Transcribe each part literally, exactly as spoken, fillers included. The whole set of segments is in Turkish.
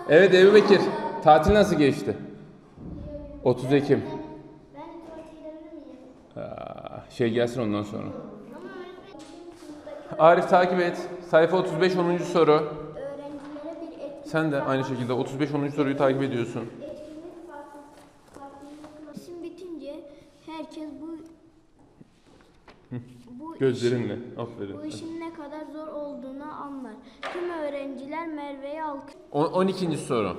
Evet Ebu Bekir, tatil nasıl geçti? otuz Ekim. Ben tatilde miyim? Aa, şey gelsin ondan sonra. Arif takip et. Sayfa otuz beş onuncu soru. Öğrencilere bir etkinlik. Sen de aynı şekilde otuz beş onuncu soruyu takip ediyorsun. Etkinlik farklı farklı. İsim bitince herkes bu bu Gözlerinle. işin, Aferin. bu işin ne kadar zor olduğunu anlar. Tüm öğrenciler Merve'yi alkış. on ikinci soru.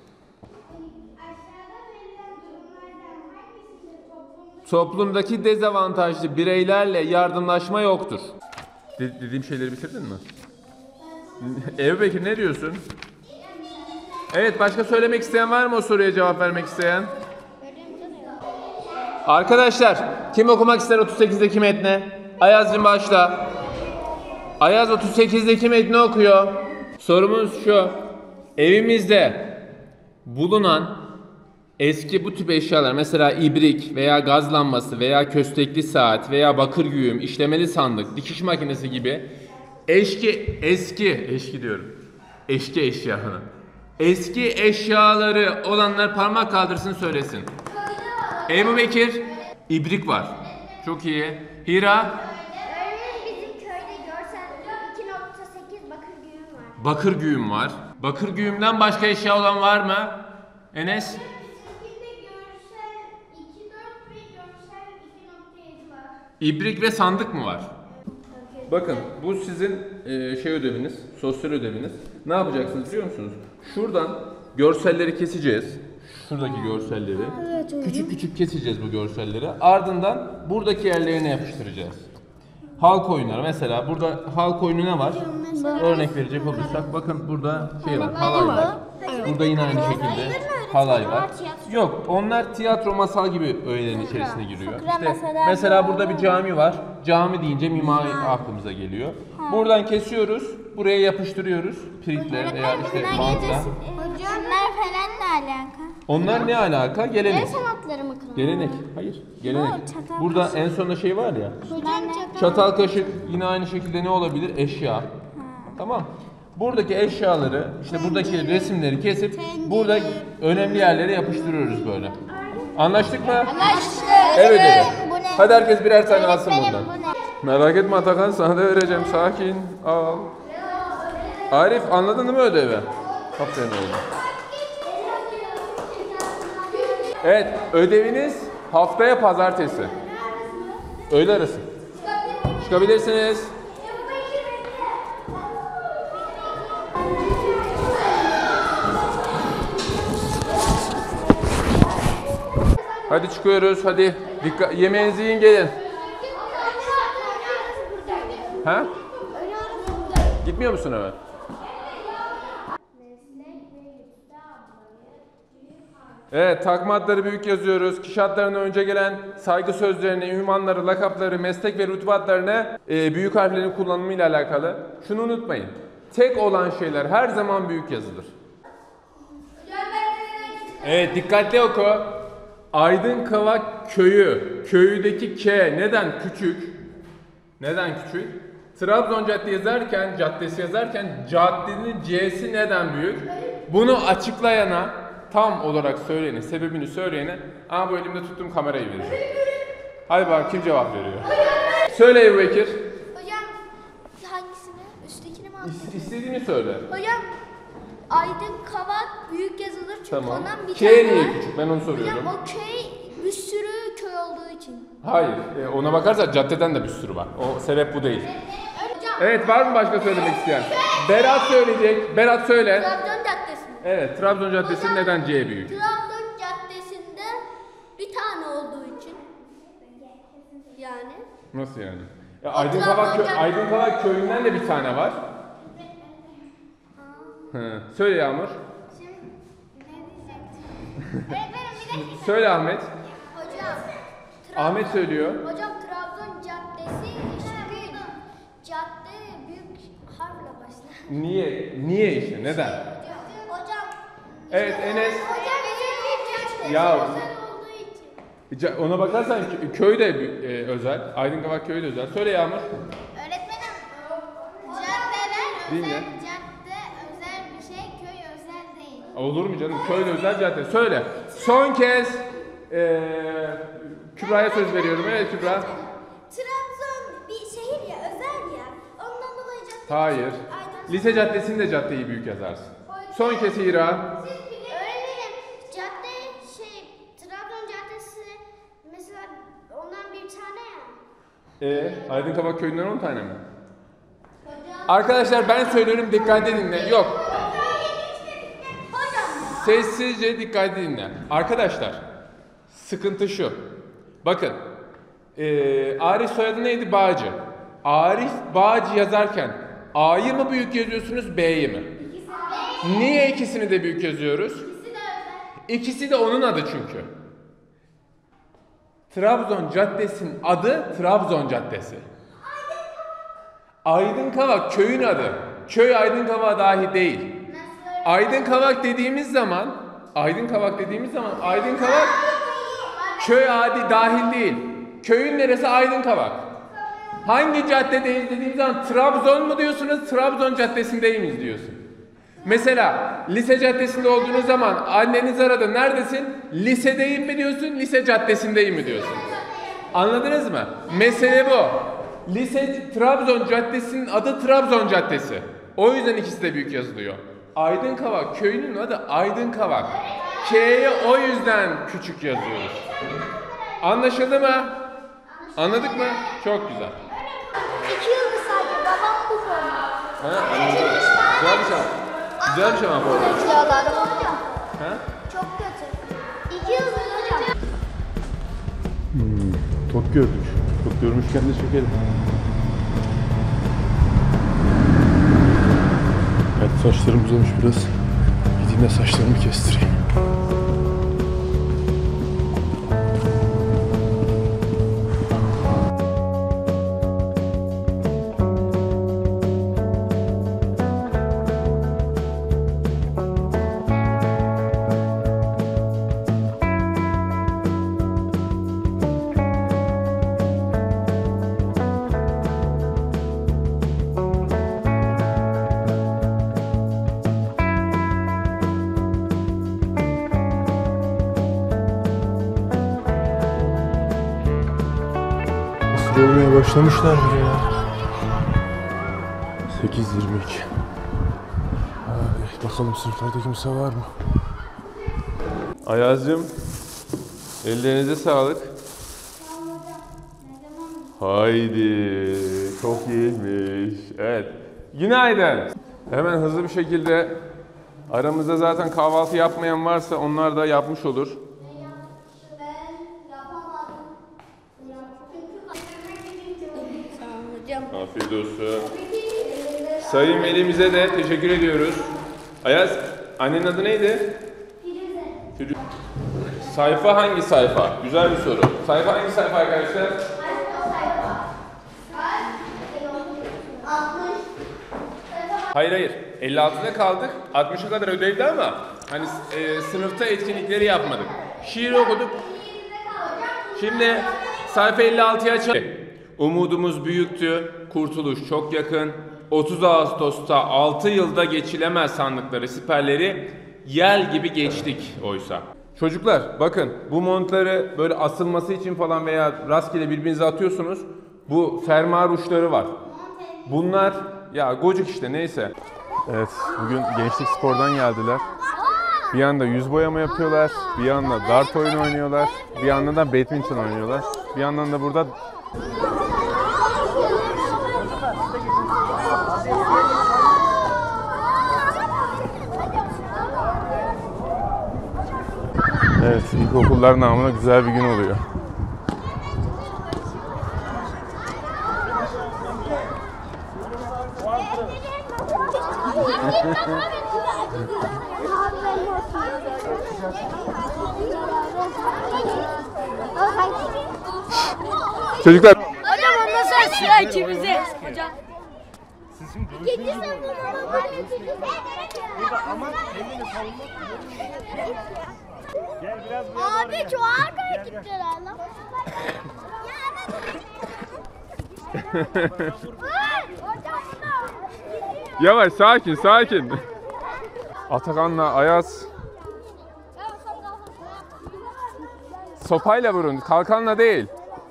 Toplumdaki dezavantajlı bireylerle yardımlaşma yoktur. De- dediğim şeyleri bitirdin mi? Ebu Bekir ne diyorsun? Evet, başka söylemek isteyen var mı o soruya cevap vermek isteyen? Arkadaşlar, kim okumak ister otuz sekizdeki metni? Ayaz'cığım başla. Ayaz otuz sekizdeki metni okuyor. Sorumuz şu. Evimizde bulunan eski bu tip eşyalar, mesela ibrik veya gaz lambası veya köstekli saat veya bakır güğüm, işlemeli sandık, dikiş makinesi gibi eski eski eski diyorum. Eski eşya. Eski eşyaları olanlar parmak kaldırsın söylesin. Ebu Bekir, ibrik var. Çok iyi. Hira, Bizim köyde görsel iki nokta sekiz bakır güğüm var. bakır güğüm var. Bakır güğümden başka eşya olan var mı? Enes? Bizimkinde görsel iki dört ve görsel iki nokta yedi var. İbrik ve sandık mı var? Bakın bu sizin e, şey ödeviniz, sosyal ödeviniz. Ne yapacaksınız biliyor musunuz? Şuradan görselleri keseceğiz. Şuradaki görselleri. Küçük küçük keseceğiz bu görselleri. Ardından buradaki yerlerine yapıştıracağız. Halk oyunları mesela burada halk oyunu ne var? Örnek verecek olursak bakın burada şey var, halay var. Burada yine aynı şekilde halay var. Yok, onlar tiyatro, masal gibi öğelerin içerisine giriyor. İşte mesela burada bir cami var. Cami deyince mimari aklımıza geliyor. Buradan kesiyoruz, buraya yapıştırıyoruz piritle veya işte bantla. Hocamlar falan ne alaka? Onlar ne alaka? Gelenek. El sanatları mı kılan? Gelenek. Hayır, gelenek. çatal Burada en sonunda şey var ya. Hocam Çatal, kaşık yine aynı şekilde ne olabilir? Eşya. Tamam. Buradaki eşyaları, işte buradaki resimleri kesip burada önemli yerlere yapıştırıyoruz böyle. Anlaştık mı? Anlaştık. Evet evet. Hadi herkes birer tane alsın buradan. bu ne? Merak etme Atakan, sana da vereceğim. Sakin. Al. Arif, anladın değil mi ödevi? Aferin oğlum. Evet, ödeviniz haftaya pazartesi. Öğle arası. Çıkabilirsiniz. Hadi çıkıyoruz, hadi. Dikkat, yemeğinizi yiyin gelin. Ha? Gitmiyor musun eve? Evet, takma adları büyük yazıyoruz. Kişi adlarına önce gelen saygı sözlerini, ünvanları, lakapları, meslek ve rütbe adlarını e, büyük harflerin kullanımıyla alakalı. Şunu unutmayın. Tek olan şeyler her zaman büyük yazılır. Evet, dikkatli oku. Aydınkavak köyü, köyüdeki K neden küçük? Neden küçük? Trabzon Caddesi yazarken, caddesi yazarken caddenin C'si neden büyük? Bunu açıklayana, tam olarak söyleyene, sebebini söyleyene, aa bu elimde tuttuğum kamerayı vereceğim. Hadi bak kim cevap veriyor? Söyle Ebu Bekir. Hocam hangisini? Üsttekini mi alttaki? İstediğini söyle. Hocam Aydın Kavak büyük yazılır çünkü Tamam. ondan bir K tane niye var. küçük? Ben onu soruyorum. Hocam o köy bir sürü köy olduğu için. Hayır, e, ona bakarsan caddeden de bir sürü var. O sebep bu değil. Hocam Evet, var mı başka söylemek isteyen? Berat söyleyecek. Berat söyle. Trabzon Caddesi. Evet, Trabzon Caddesi Hocam, neden C büyük? Trabzon Caddesi'nde bir tane olduğu için. Yani. Nasıl yani? Ya Aydınkavak, kö Aydınkavak köyünden de bir tane var. Hı. Söyle Yağmur. Şimdi ne diyecektim? Öğretmenim bir dakika. Söyle Ahmet. Hocam. Ahmet söylüyor. Hocam Trabzon Caddesi çünkü cadde büyük harfle başlar. Niye? Niye işte? Neden? Hocam. Evet Enes. Hocam bizim Ya. özel olduğu için. Ca- Ona bakarsan kö- köy de e, özel. Aydınkavak köyü de özel. Söyle Yağmur. Öğretmenim. Caddeler Dinle. özel, cadde özel bir şey, köy özel değil. Olur mu canım? Köyde özel cadde. Söyle. Son kez ee, Kübra'ya söz veriyorum. Evet Kübra. Trabzon bir şehir ya, özel ya. Ondan dolayı cadde. Hayır. Aydan- Lise caddesinde caddeyi büyük yazarsın. Son kez Hira. Öğretmenim, cadde şey, Trabzon Caddesi mesela ondan bir tane ya. Ee, Aydın Kabak köyünden on tane mi? Arkadaşlar ben söylüyorum, dikkatli dinle. Yok. Sessizce dikkatli dinle. Arkadaşlar sıkıntı şu. Bakın. Ee, Arif soyadı neydi? Bağcı. Arif Bağcı yazarken A'yı mı büyük yazıyorsunuz, B'yi mi? Niye ikisini de büyük yazıyoruz? İkisi de onun adı çünkü. Trabzon Caddesi'nin adı Trabzon Caddesi. Aydın Kavak köyün adı. Köy Aydın Kavak'a dahi değil. Aydın Kavak dediğimiz zaman, Aydın Kavak dediğimiz zaman Aydın Kavak köy adi dahil değil. Köyün neresi? Aydın Kavak. Hangi caddedeyiz dediğimiz zaman Trabzon mu diyorsunuz, Trabzon Caddesi'ndeyiz diyorsun. Mesela lise caddesinde olduğunuz zaman anneniz aradı, neredesin? Lisedeyim mi diyorsun, lise caddesindeyim mi diyorsun? Anladınız mı? Mesele bu. Lise Trabzon Caddesi'nin adı Trabzon Caddesi. O yüzden ikisi de büyük yazılıyor. Aydın Kavak köyünün adı Aydın Kavak. K'ye o yüzden küçük yazıyoruz. Anlaşıldı mı? Anladık mı? Çok güzel. İki yıldız sadece, babam bu forma. Ha, anladım. Güzelmiş ama. Güzelmiş ama bu arada. Silahlarım hocam. Ha? Çok kötü. İki yıldız hocam. Hmm, çok görmüş. Çok görmüşken de çekelim. Evet, saçlarım uzamış biraz. Gideyim de saçlarımı kestireyim. Olmaya başlamışlar bile ya. sekiz yirmi iki. Ay, bakalım sınıflarda kimse var mı? Ayaz'cığım, ellerinize sağlık. Haydi, çok iyiymiş. Evet, günaydın. Hemen hızlı bir şekilde aramızda zaten kahvaltı yapmayan varsa onlar da yapmış olur. Afiyet olsun. Sayın velimize de teşekkür ediyoruz. Ayaz, annenin adı neydi? Firuze. Sayfa hangi sayfa? Güzel bir soru. Sayfa hangi sayfa arkadaşlar? Hayır hayır. elli altıda kaldık. altmışa kadar ödevdi ama hani e, sınıfta etkinlikleri yapmadık. Şiir okuduk. Şimdi sayfa elli altıya açalım. Umudumuz büyüktü, kurtuluş çok yakın. otuz Ağustos'ta altı yılda geçilemez sandıkları siperleri yel gibi geçtik oysa. Çocuklar bakın, bu montları böyle asılması için falan veya rastgele birbirinize atıyorsunuz. Bu fermuar uçları var. Bunlar ya gocuk işte, neyse. Evet, bugün Gençlik Spor'dan geldiler. Bir yanda yüz boyama yapıyorlar, bir yanda dart oyunu oynuyorlar, bir yandan da badminton oynuyorlar. Bir yandan da burada evet, ilkokullar namına güzel bir gün oluyor. Çocuklar. Hocam anlasana sıra ikimize. Hocam. Abi çok ağır gittiler lan. Yavaş, sakin, sakin. Atakan'la Ayaz Sopayla vurun, kalkanla değil.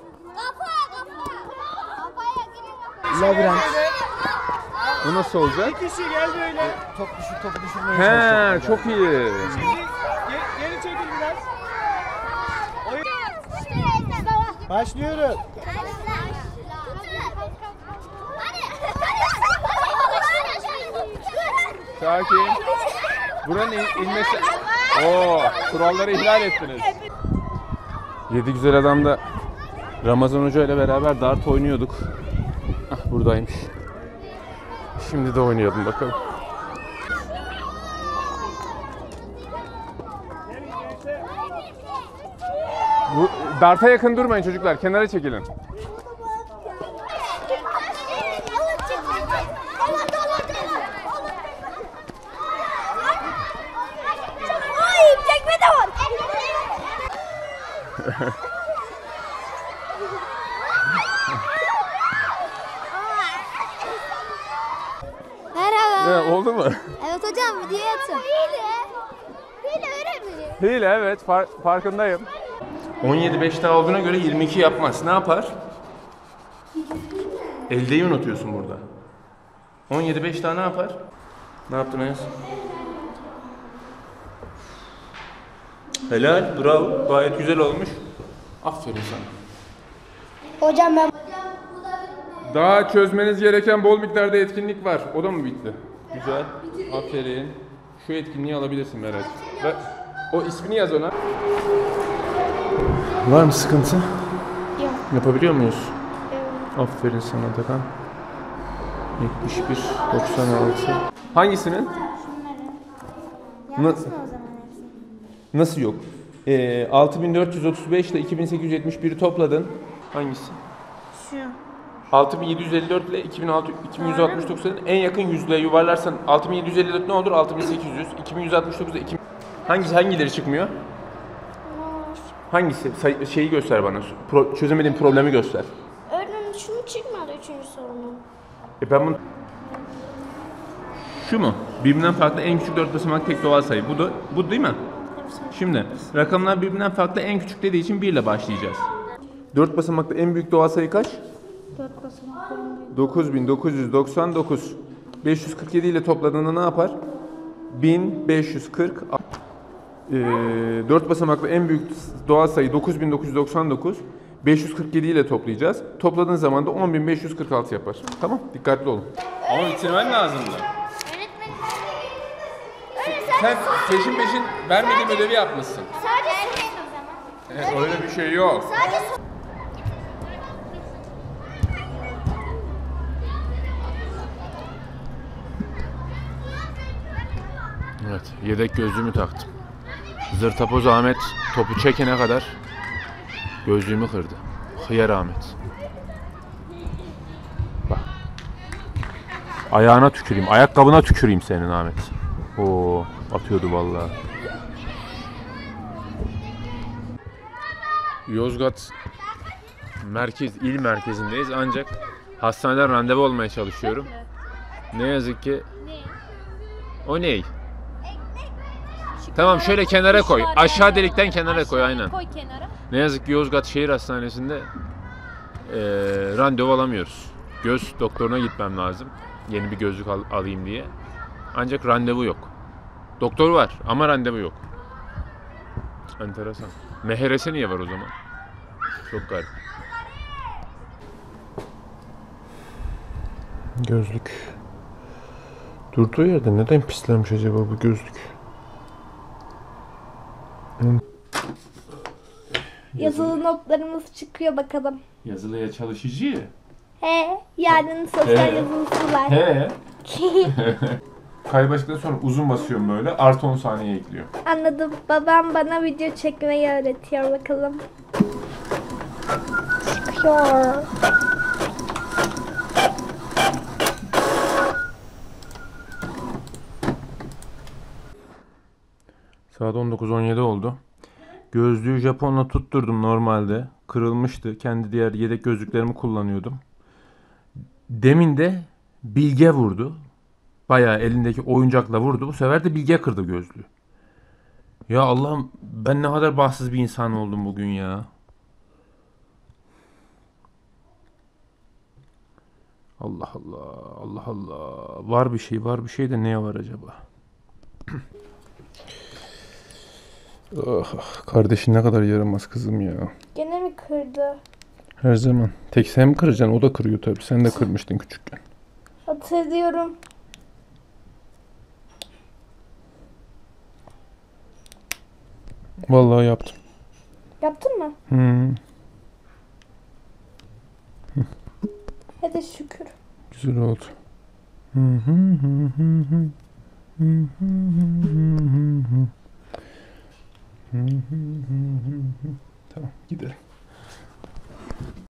Labirent. Bu nasıl olacak? Bir kişi gel böyle. Top düşür, topu düşürmeye He, çalışacak. çok iyi. Geri, geri çekil biraz. Oyun. Başlıyoruz. Sakin. Buranın in- inmesi... Oo, kuralları ihlal ettiniz. Yedi güzel adamda Ramazan Hoca ile beraber dart oynuyorduk. Ah, buradaymış. Şimdi de oynayalım bakalım. Bu darta yakın durmayın çocuklar, kenara çekilin. Ay, çekme de var. Merhaba. Ne, oldu mu? Evet hocam, videoya atın. Hile. Hile öğretmenim. Hile, evet, far- farkındayım. on yedi beş daha olduğuna göre yirmi iki yapmaz. Ne yapar? Eldeyi unutuyorsun burada. on yedi beş daha ne yapar? Ne yaptın Enes? Helal, bravo. Gayet güzel olmuş. Aferin sana. Hocam ben... Daha çözmeniz gereken bol miktarda etkinlik var. O da mı bitti? Güzel. Aferin. Şu etkinliği alabilirsin Meral. Ve o ismini yaz ona. Var mı sıkıntı? Yok. Yapabiliyor muyuz? Evet. Aferin sana Atakan. yetmiş bir doksan altı. Hangisinin? Nasıl? O zaman hepsi. Nasıl yok? Ee, altı bin dört yüz otuz beş ile iki bin sekiz yüz yetmiş bir'i topladın. Hangisi? Şu. altı bin yedi yüz elli dört ile iki bin altı iki bin yüz altmış dokuz'un en yakın yüzlüğe yuvarlarsan altı bin yedi yüz elli dört ne olur? altı bin sekiz yüz. iki bin yüz altmış dokuz'da iki hangisi hangileri çıkmıyor? Hangisi? Say- şeyi göster bana. Pro- çözemediğin problemi göster. Öğretmenim şunu çıkmadı üçüncü sorunun. E ben bunu... Şu mu? Birbirinden farklı en küçük dört basamak tek doğal sayı. Bu da bu değil mi? Şimdi rakamlar birbirinden farklı en küçük dediği için bir ile başlayacağız. dört basamaklı en büyük doğal sayı kaç? Dört basamaklı. dokuz bin dokuz yüz doksan dokuz. beş yüz kırk yedi ile topladığında ne yapar? bin beş yüz kırk. Ee, dört basamaklı en büyük doğal sayı dokuz bin dokuz yüz doksan dokuz. beş yüz kırk yedi ile toplayacağız. Topladığın zaman da on bin beş yüz kırk altı yapar. Tamam, dikkatli olun. Ama bitirmen lazımdı. Öğretmenim. Sen peşin peşin vermediğim ödevi yapmışsın. Sadece o zaman. Öyle bir şey yok. Sadece Evet, yedek gözlüğümü taktım. Zırtapoz Ahmet topu çekene kadar gözlüğümü kırdı. Hıyar Ahmet. Bak. Ayağına tüküreyim, ayakkabına tüküreyim senin Ahmet. Oo, atıyordu vallahi. Yozgat merkez, il merkezindeyiz ancak hastaneden randevu olmaya çalışıyorum. Ne yazık ki. O ney? Tamam, şöyle kenara koy. Aşağı delikten kenara koy, aynen. Koy kenara. Ne yazık ki Yozgat Şehir Hastanesi'nde eee randevu alamıyoruz. Göz doktoruna gitmem lazım. Yeni bir gözlük al- alayım diye. Ancak randevu yok. Doktor var ama randevu yok. Enteresan. M H R S niye var o zaman? Çok garip. Gözlük. Durduğu yerde neden pislenmiş acaba bu gözlük? yazılı notlarımız çıkıyor bakalım. Yazılıya çalışıcı. He, yarın sosyal He. yazılısı var. He. Kaybaşıktan sonra uzun basıyorum böyle. Artı on saniye ekliyor. Anladım. Babam bana video çekmeyi öğretiyor bakalım. Çıkıyor. Saat on dokuz on yedi oldu. Gözlüğü Japonla tutturdum normalde. Kırılmıştı. Kendi diğer yedek gözlüklerimi kullanıyordum. Demin de Bilge vurdu. Bayağı elindeki oyuncakla vurdu. Bu sefer de Bilge kırdı gözlüğü. Ya Allah'ım ben ne kadar bahtsız bir insan oldum bugün ya. Allah Allah, Allah Allah. Var bir şey, var bir şey de neye var acaba? Ah, ah, kardeşin ne kadar yaramaz kızım ya. Gene mi kırdı? Her zaman. Tek sen mi kıracaksın? O da kırıyor tabii. Sen de kırmıştın küçükken. Hatırlıyorum. Vallahi yaptım. Yaptın mı? Hmm, Hadi şükür. güzel oldu. Hı hı hı hı hı. Hı hı hı hı hı. Hı hı hı hı hı. Tamam gidelim.